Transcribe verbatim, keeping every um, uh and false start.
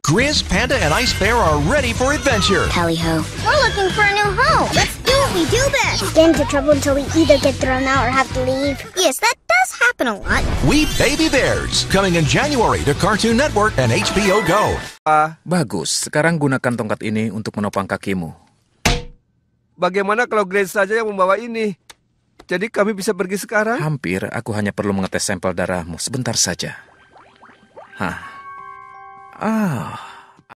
Grizz, Panda, and Ice Bear are ready for adventure. Tally-ho. We're looking for a new home. Let's do it. We do this. Get into trouble until we either get thrown out or have to leave. Yes, that does happen a lot. We Baby Bears, coming in January to Cartoon Network and H B O Go. Ah, Bagus, sekarang gunakan tongkat ini untuk menopang kakimu. bagaimana kalau Grace saja yang membawa ini? Jadi kami bisa pergi sekarang? Hampir, aku hanya perlu mengetes sampel darahmu sebentar saja. Hah. Ah.